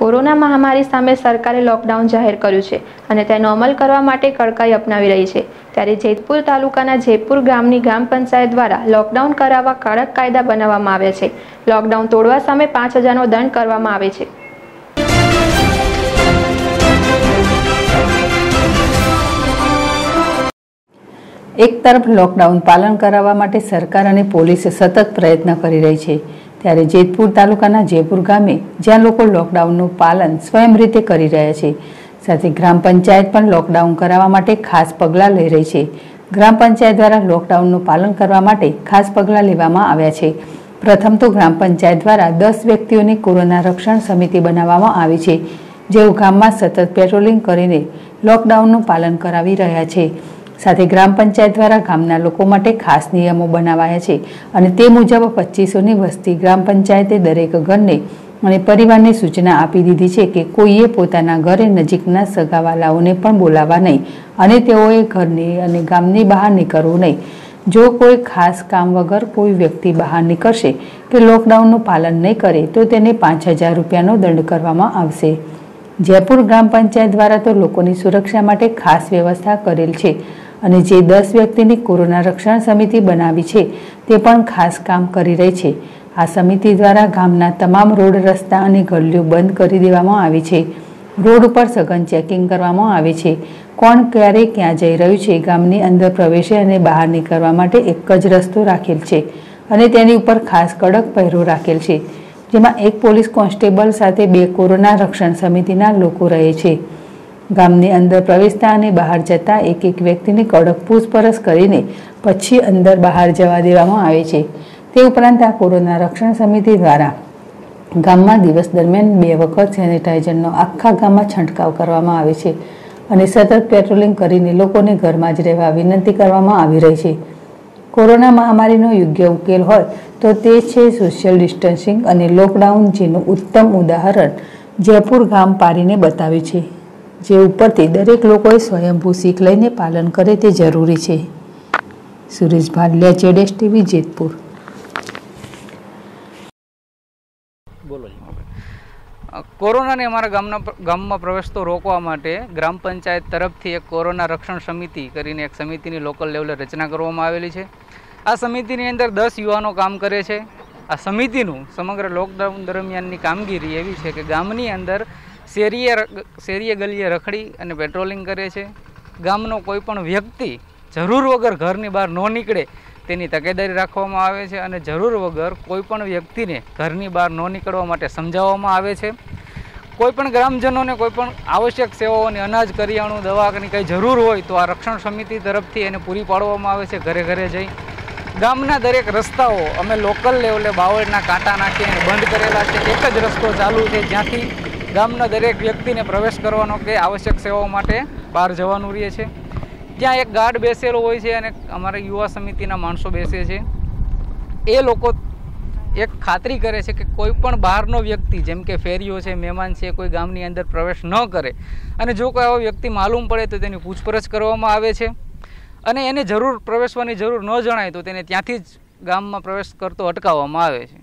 Corona મહામારી સામે સરકારે લોકડાઉન જાહેર કર્યું છે અને તેને અમલ કરવા માટે કડકાઈ અપનાવી રહી છે। ત્યારે જેતપુર તાલુકાના જેતપુર ગામની ગ્રામ પંચાયત દ્વારા લોકડાઉન કરાવવા કડક કાયદા બનાવવામાં આવ્યા છે। લોકડાઉન તોડવા સામે 5000નો દંડ કરવામાં આવે છે। એક તરફ લોકડાઉન પાલન કરાવવા માટે સરકાર અને પોલીસ સતત પ્રયત્ન કરી રહી છે, ત્યારે જેતપુર તાલુકાના જેતપુર ગામે જ્યાં લોકો લોકડાઉનનું પાલન સ્વયં રીતે કરી રહ્યા છે, સાથે ગ્રામ પંચાયત પણ લોકડાઉન કરાવવા માટે ખાસ પગલાં લઈ રહી છે। ગ્રામ પંચાયત દ્વારા લોકડાઉનનું પાલન કરવા માટે ખાસ પગલાં લેવામાં આવ્યા છે। પ્રથમ તો ગ્રામ પંચાયત દ્વારા 10 વ્યક્તિઓની કોરોના રક્ષણ સમિતિ બનાવવામાં આવી છે, જેઓ ગામમાં સતત પેટ્રોલિંગ કરીને લોકડાઉનનું પાલન કરાવી રહ્યા છે। સાથે ગ્રામ પંચાયત દ્વારા ગામના લોકો માટે ખાસ નિયમો બનાવાયા છે અને તે મુજબ 2500ની વસ્તી ગ્રામ પંચાયતે દરેક ઘરને અને પરિવારને સૂચના આપી દીધી છે કે કોઈએ પોતાના ઘરે નજીકના સગાવાલાઓને પણ બોલાવવા નહીં અને તેઓએ ઘરની અને ગામની બહાર નીકળવું નહીં। જો કોઈ ખાસ કામ વગર કોઈ વ્યક્તિ બહાર નીકળશે કે લોકડાઉનનું પાલન નહીં કરે તો તેને 5000 રૂપિયાનો દંડ કરવામાં આવશે। જયપુર ગ્રામ પંચાયત દ્વારા તો લોકોની સુરક્ષા માટે ખાસ વ્યવસ્થા કરેલ છે અને જે 10 વ્યક્તિની કોરોના રક્ષણ સમિતિ બનાવી છે તે પણ ખાસ કામ કરી રહી છે। આ સમિતિ દ્વારા ગામના તમામ રોડ, રસ્તા અને ગલીઓ બંધ કરી દેવામાં આવી છે। રોડ ઉપર સઘન ચેકિંગ કરવામાં આવે છે। કોણ ક્યારે ક્યાં જઈ રહ્યું છે, ગામની અંદર પ્રવેશે અને બહાર નીકળવા માટે એક જ રસ્તો રાખેલ છે અને તેની ઉપર ખાસ કડક પહેરો રાખેલ છે, જેમાં એક પોલીસ કોન્સ્ટેબલ સાથે 2 કોરોના રક્ષણ સમિતિના લોકો રહે છે। ગામની અંદર પ્રવેશતા અને બહાર જતા એક વ્યક્તિની કડક પૂછપરછ કરીને પછી અંદર બહાર જવા દેવામાં આવે છે। તે ઉપરાંત આ કોરોના રક્ષણ સમિતિ દ્વારા ગામમાં દિવસ દરમિયાન 2 વખત સેનિટાઈઝરનો આખા ગામમાં છંટકાવ કરવામાં આવે છે અને સતત પેટ્રોલિંગ કરીને લોકોને ઘરમાં જ રહેવા વિનંતી કરવામાં આવી રહી છે। કોરોના મહામારીનો યોગ્ય ઉકેલ હોય તો તે છે સોશિયલ ડિસ્ટન્સિંગ અને લોકડાઉન, જેનું ઉત્તમ ઉદાહરણ જયપુર ગામ પારીને બતાવ્યું છે, જે ઉપરથી દરેક લોકોએ સ્વયંભૂ શીખ લઈને પાલન કરે તે જરૂરી છે। સુરેશ ભાલિયા, જેડેશ ટીવી, જેતપુર। કોરોનાને અમારા ગામમાં પ્રવેશ તો રોકવા માટે ગ્રામ પંચાયત તરફથી એક કોરોના રક્ષણ સમિતિ કરીને એક સમિતિની લોકલ લેવલે રચના કરવામાં આવેલી છે। આ સમિતિની અંદર 10 યુવાનો કામ કરે છે। આ સમિતિનું સમગ્ર લોકડાઉન દરમિયાનની કામગીરી એવી છે કે ગામની અંદર શેરીએ ગલીએ રખડી અને પેટ્રોલિંગ કરે છે। ગામનો કોઈ પણ વ્યક્તિ જરૂર વગર ઘરની બહાર ન નીકળે તેની તકેદારી રાખવામાં આવે છે અને જરૂર વગર કોઈ પણ વ્યક્તિને ઘરની બહાર ન નીકળવા માટે સમજાવવામાં આવે છે। કોઈ પણ ગ્રામજનોને કોઈ પણ આવશ્યક સેવાઓની અનાજ, કરિયાણું, દવાની કંઈ જરૂર હોય તો આ રક્ષણ સમિતિ તરફથી એને પૂરી પાડવામાં આવે છે ઘરે ઘરે જઈ। ગામના દરેક રસ્તાઓ અમે લોકલ લેવલે બાવળના કાંટા નાખીને બંધ કરેલા છે। એક જ રસ્તો ચાલુ છે જ્યાંથી ગામના દરેક વ્યક્તિને પ્રવેશ કરવાનો કે આવશ્યક સેવાઓ માટે બહાર જવાનું રહે છે। ત્યાં એક ગાર્ડ બેસેલો હોય છે અને અમારા યુવા સમિતિના માણસો બેસે છે। એ લોકો એક ખાતરી કરે છે કે કોઈ પણ બહારનો વ્યક્તિ, જેમ કે ફેરીઓ છે, મહેમાન છે, કોઈ ગામની અંદર પ્રવેશ ન કરે અને જો કોઈ આવો વ્યક્તિ માલુમ પડે તો તેની પૂછપરછ કરવામાં આવે છે અને એને પ્રવેશવાની જરૂર ન જણાય તો તેને ત્યાંથી જ ગામમાં પ્રવેશ કરતો અટકાવવામાં આવે છે।